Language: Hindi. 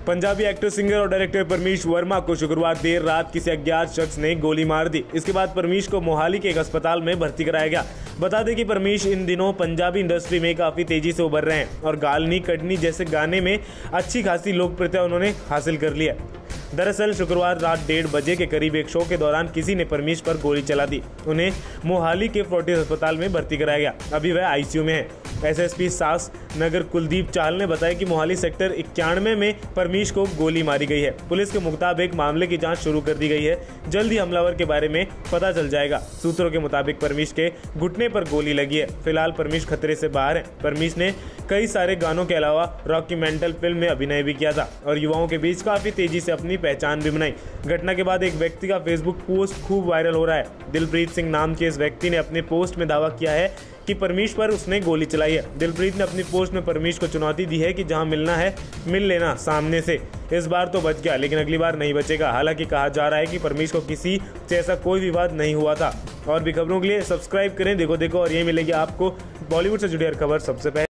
पंजाबी एक्टर, सिंगर और डायरेक्टर परमीश वर्मा को शुक्रवार देर रात किसी अज्ञात शख्स ने गोली मार दी। इसके बाद परमीश को मोहाली के एक अस्पताल में भर्ती कराया गया। बता दें कि परमीश इन दिनों पंजाबी इंडस्ट्री में काफी तेजी से उभर रहे हैं और गालनी कटनी जैसे गाने में अच्छी खासी लोकप्रियता उन्होंने हासिल कर ली है। दरअसल शुक्रवार रात 1:30 बजे के करीब एक शो के दौरान किसी ने परमीश पर गोली चला दी। उन्हें मोहाली के फोर्टिस अस्पताल में भर्ती कराया गया। अभी वह आईसीयू में है। एसएसपी सास नगर कुलदीप चाहल ने बताया कि मोहाली सेक्टर 91 में परमीश को गोली मारी गई है। पुलिस के मुताबिक मामले की जांच शुरू कर दी गई है। जल्द ही हमलावर के बारे में पता चल जाएगा। सूत्रों के मुताबिक परमीश के घुटने पर गोली लगी है। फिलहाल परमीश खतरे से बाहर है। परमीश ने कई सारे गानों के अलावा डॉक्यूमेंटल फिल्म में अभिनय भी किया था और युवाओं के बीच काफी तेजी से अपनी पहचान भी बनाई। घटना के बाद एक व्यक्ति का फेसबुक पोस्ट खूब वायरल हो रहा है। दिलप्रीत सिंह नाम के इस व्यक्ति ने अपने पोस्ट में दावा किया है कि परमीश पर उसने गोली चलाई है। दिलप्रीत ने अपनी पोस्ट में परमीश को चुनौती दी है कि जहां मिलना है मिल लेना सामने से। इस बार तो बच गया, लेकिन अगली बार नहीं बचेगा। हालांकि कहा जा रहा है कि परमीश को किसी से ऐसा कोई विवाद नहीं हुआ था। और भी खबरों के लिए सब्सक्राइब करें देखो और ये मिलेगी आपको बॉलीवुड से जुड़ी हर खबर सबसे पहले।